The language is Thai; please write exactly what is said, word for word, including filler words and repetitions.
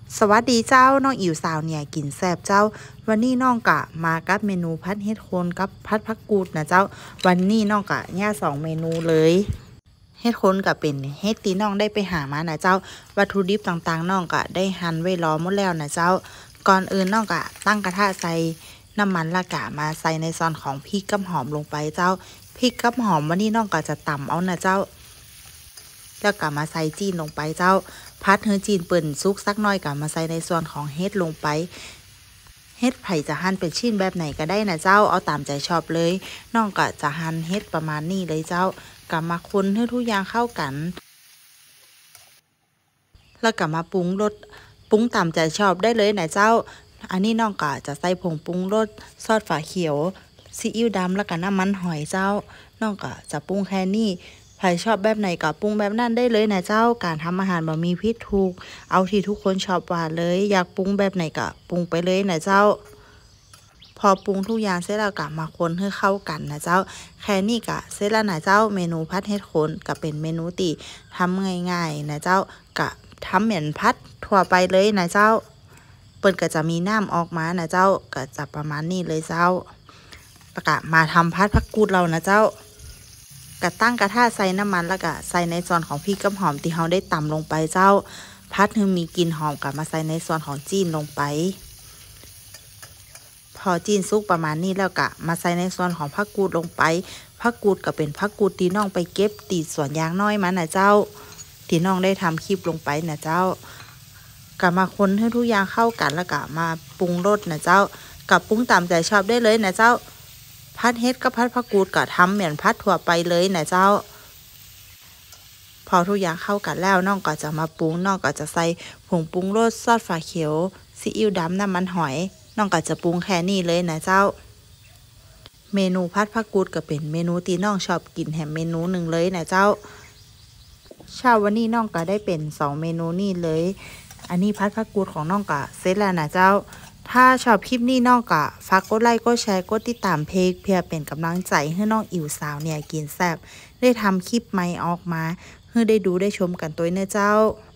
สวัสดีเจ้าน้องอิ๋วสาวเนี่ยกินแซ่บเจ้าวันนี้น้องกะมากับเมนูพัดเห็ดโคนกับพัดผักกูดนะเจ้าวันนี้น้องกะย่าสองเมนูเลยเห็ดโคนกับเป็นเห็ดตีน้องได้ไปหามานะเจ้าวัตถุดิบต่างๆน้องกะได้หั่นไว้รอหมดแล้วนะเจ้าก่อนอื่นน้องกะตั้งกระทะใส่น้ำมันละกะมาใส่ในซอนของพริกกับหอมลงไปเจ้าพริกกับหอมวันนี้น้องกะจะตำเอานะเจ้าแล้วก็มาใส่จีนลงไปเจ้าพัดเฮจีนเปิ่นซุกสักน้อยก็มาใส่ในส่วนของเฮ็ดลงไปเฮ็ดไผ่จะหั่นเป็นชิ้นแบบไหนก็ได้นะเจ้าเอาตามใจชอบเลยน้องก็จะหั่นเฮ็ดประมาณนี้เลยเจ้าก็มาคนให้ทุกอย่างเข้ากันแล้วก็มาปรุงรสปรุงตามใจชอบได้เลยนะเจ้าอันนี้น้องก็จะใส่ผงปรุงรสซอสฝาเขียวซีอิ๊วดำแล้วก็น้ำมันหอยเจ้าน้องก็จะปรุงแค่นี้ใครชอบแบบไหนก็ปรุงแบบนั้นได้เลยนะเจ้าการทำอาหารบ่มีผิดถูกเอาที่ทุกคนชอบว่าเลยอยากปรุงแบบไหนก็ปรุงไปเลยนะเจ้าพอปรุงทุกอย่างเสร็จแล้วก็มาคนให้เข้ากันนะเจ้าแค่นี้ก็เสร็จแล้วนะเจ้าเมนูพัดเห็ดโคนก็เป็นเมนูตีทำง่ายๆนะเจ้าก็ทำเหมือนพัดทั่วไปเลยนะเจ้าเปิ้นก็จะมีน้ำออกมานะเจ้าก็จะประมาณนี้เลยเจ้าแล้วก็มาทำพัดผักกูดเรานะเจ้ากระตั้งกระทะใส่น้ำมันแล้วก็ใส่ในส่วนของพริกกับหอมที่เราได้ตำลงไปเจ้าพัดให้มีกลิ่นหอมกับมาใส่ในส่วนของจีนลงไปพอจีนสุกประมาณนี้แล้วก็มาใส่ในส่วนของผักกูดลงไปผักกูดก็เป็นผักกูดตีน้องไปเก็บตีสวนยางน้อยมานะเจ้าตีน้องได้ทำคลิปลงไปนะเจ้าก็มาคนให้ทุกอย่างเข้ากันแล้วก็มาปรุงรสนะเจ้ากับปรุงตามใจชอบได้เลยนะเจ้าพัดเฮ็ดกับพัดผักกูดก็ทำเหมือนพัดทั่วไปเลยนะเจ้าพอทุกอย่างเข้ากันแล้วน้องก็จะมาปรุงน้องก็จะใส่ผงปรุงรสซอสฝาเขียวซีอิ๊วดำน้ำมันหอยน้องก็จะปรุงแค่นี้เลยนะเจ้าเมนูพัดผักกูดก็เป็นเมนูที่น้องชอบกินแถมเมนูหนึ่งเลยนะเจ้าเช้าวันนี้น้องก็ได้เป็นสองเมนูนี่เลยอันนี้พัดผักกูดของน้องก็เสร็จแล้วนะเจ้าถ้าชอบคลิปนี้น้องก็ฝากกดไลค์กดแชร์กดติดตามเพจเพื่อเป็นกำลังใจให้น้องอิ๋วสาวเนี่ยกินแซ่บได้ทำคลิปใหม่ออกมาให้ได้ดูได้ชมกันตัวเนื้อเจ้า